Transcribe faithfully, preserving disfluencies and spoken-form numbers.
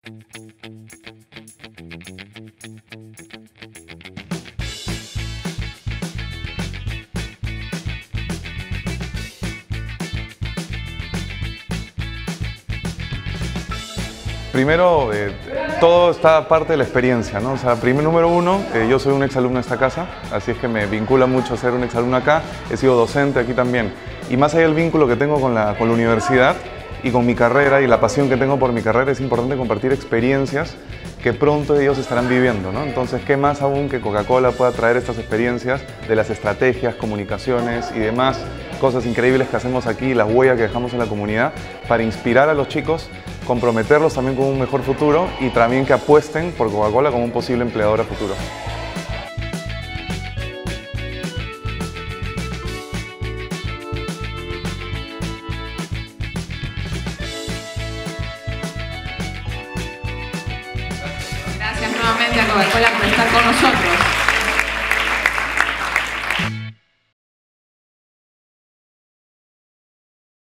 Primero, eh, todo está parte de la experiencia, ¿no? O sea, primer, número uno, eh, yo soy un exalumno de esta casa, así es que me vincula mucho ser un exalumno acá, he sido docente aquí también. Y más allá del vínculo que tengo con la, con la universidad y con mi carrera y la pasión que tengo por mi carrera, es importante compartir experiencias que pronto ellos estarán viviendo, ¿no? Entonces, ¿qué más aún que Coca-Cola pueda traer estas experiencias de las estrategias, comunicaciones y demás cosas increíbles que hacemos aquí, las huellas que dejamos en la comunidad, para inspirar a los chicos, comprometerlos también con un mejor futuro y también que apuesten por Coca-Cola como un posible empleador a futuro? Gracias nuevamente a Coca-Cola por estar con nosotros.